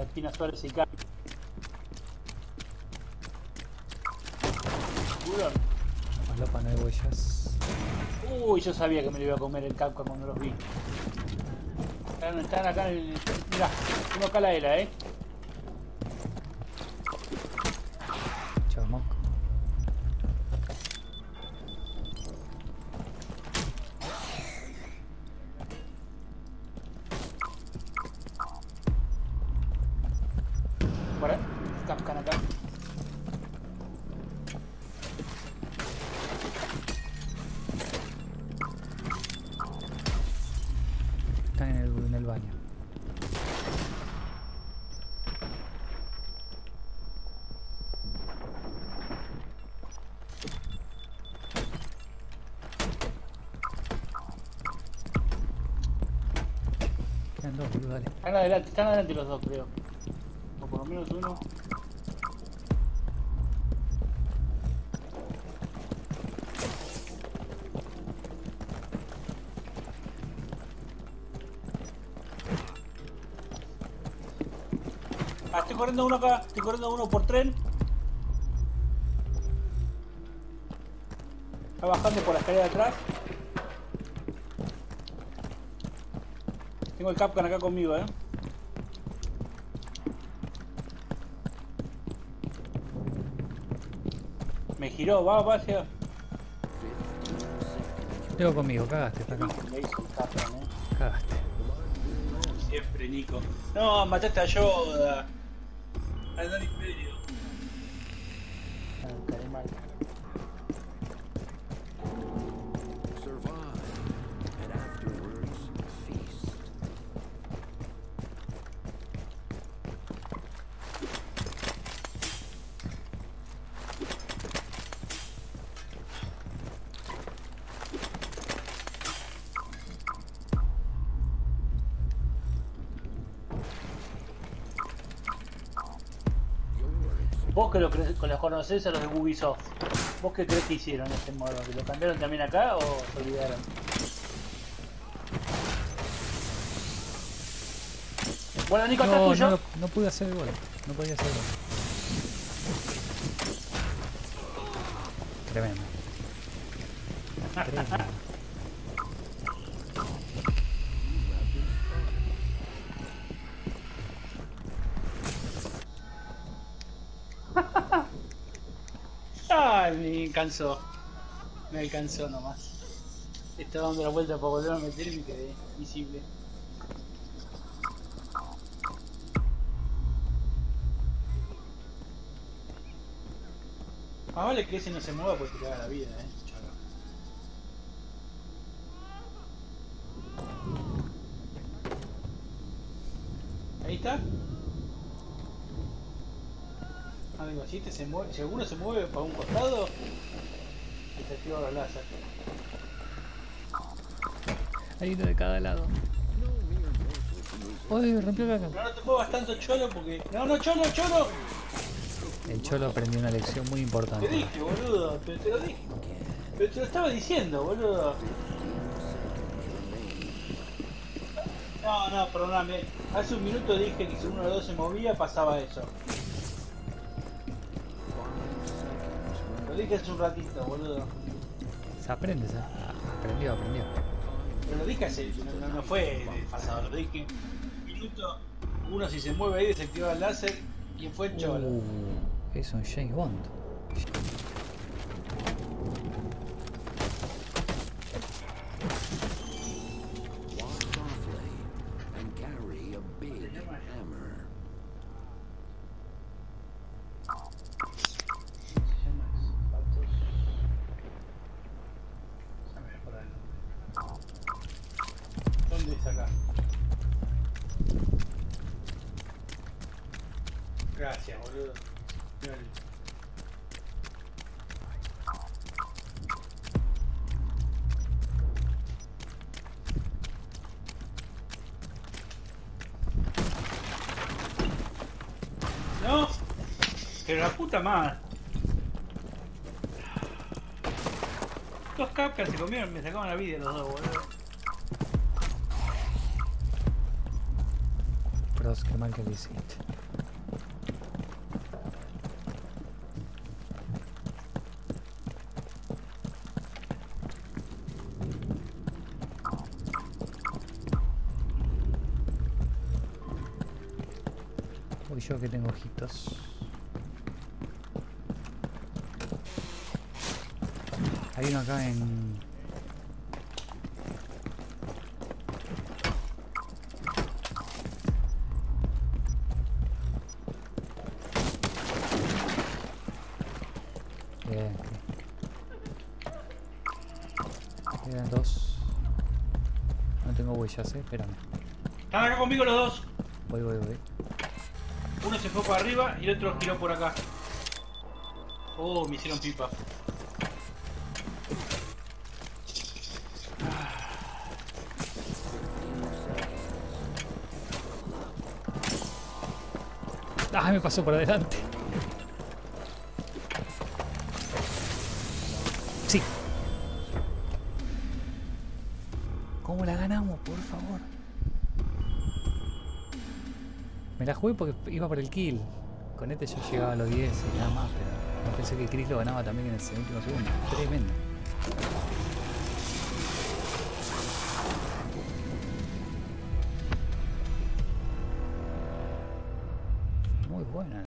Espina Suárez y K. Malopa, no hay huellas. Uy, yo sabía que me lo iba a comer el Capcom cuando los vi. Están acá en el... Mirá, tengo acá la ELA, Chao, Monk. Para, Capcom acá. Están en el baño. Quedan dos, boludo, dale. Están adelante los dos, creo. O por lo menos uno. Ah, estoy corriendo uno acá. Estoy corriendo uno por tren. Está bajando por la escalera de atrás. Tengo el Capcom acá conmigo, Me giró, va hacia... Tengo conmigo, cagaste, está acá. Le hizo un Capcom, Cagaste. Siempre, Nico. No, mataste a Yoda. Al Don Imperio. Cae mal. Vos que los conocés a los de Ubisoft, ¿vos qué crees que hicieron este modo? ¿Que lo cambiaron también acá o se olvidaron? Bueno, Nico, atrás tuyo. No pude hacer el gol. No podía hacer el gol. Tremendo. Tremendo. Ay, me alcanzó nomás. Estaba dando la vuelta para volver a meter y me quedé visible. Más vale que ese no se mueva porque te da la vida, chaval. Ahí está. Amigo, si este se mueve, si alguno se mueve para un costado, se activa los láser. Hay uno de cada lado. Uy, rompió la cama. No te muevas tanto, cholo, porque... No, cholo! El cholo aprendió una lección muy importante. Te dije, boludo, pero te lo dije. Pero te lo estaba diciendo, boludo. No, perdóname. Hace un minuto dije que si uno de los dos se movía, pasaba eso. Lo dije hace un ratito, boludo. Se aprende, aprendió. Pero lo dije hace... No fue del pasado, lo dije. Un minuto, uno si se mueve ahí desactiva el láser. ¿Quién fue el cholo? Es un James Bond. ¿Dónde es acá? Gracias, boludo. No, pero la puta madre. Dos Capcom se comieron, me sacaban la vida los dos, boludo. Frost, qué mal que lo hiciste. Voy yo que tengo ojitos. Hay uno acá en... Bien. Quedan dos. No tengo huellas, espérame. Están acá conmigo los dos. Voy. Uno se fue para arriba y el otro giró por acá. Oh, me hicieron pipa. ¡Ah! Me pasó por adelante. Sí. ¿Cómo la ganamos, por favor? Me la jugué porque iba por el kill. Con este yo llegaba a los 10 y nada más, pero no pensé que Chris lo ganaba también en el último segundo. Tremendo. Muy buena.